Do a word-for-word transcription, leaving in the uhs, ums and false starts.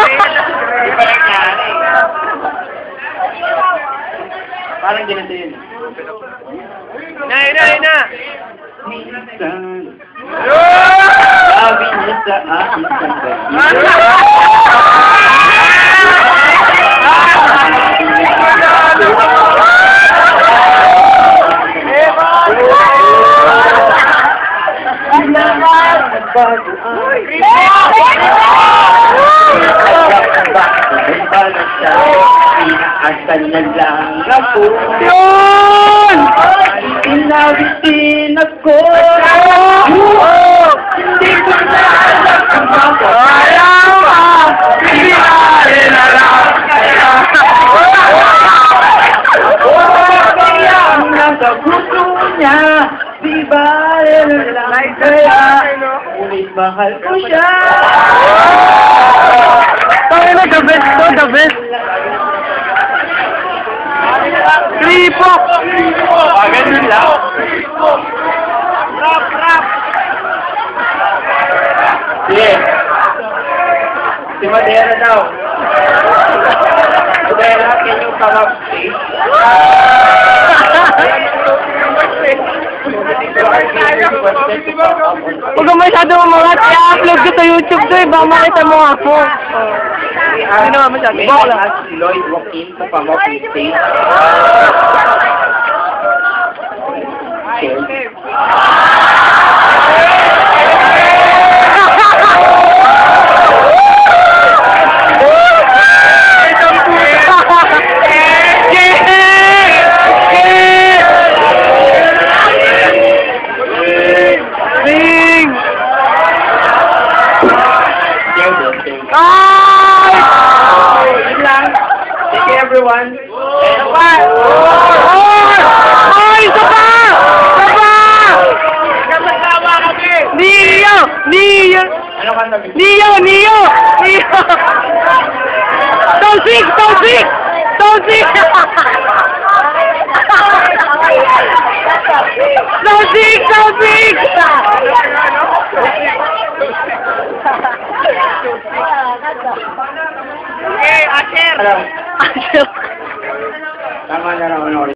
Hindi pa nangyari. Parang ganito yun. Na, ina, ina! Minsan, sabi niya sa akin sandali. Pinaasan na lang ako. Yun! Pinawisin ako. Hindi ko na alam kung bakit. Ayaw ka! Pinari na lang kaya! Kaya ang nasa puso niya, di ba rin lang kaya, ngunit mahal ko siya. Tayo na, the best to, the best! Tripok! Ah, ganun lang. Rap, rap! Sige. Si Madera daw. Madera, can you come up, please? Huwag ka masyado umangat, i-upload ko sa YouTube to eh, baka makita mo ako. Ano nga masyado? May ask si Lloyd Joaquin to come up with stage. Thank you, everyone. Ay! Ay! Isa pa! Isa pa! Kasama kami! Neo! Neo! Ano ka sabi? Neo! Neo! Neo! Tausik! Tausik! Tausik! Tausik! Tausik! Okay, Asher! Alam, Asher! tama na raw, ano.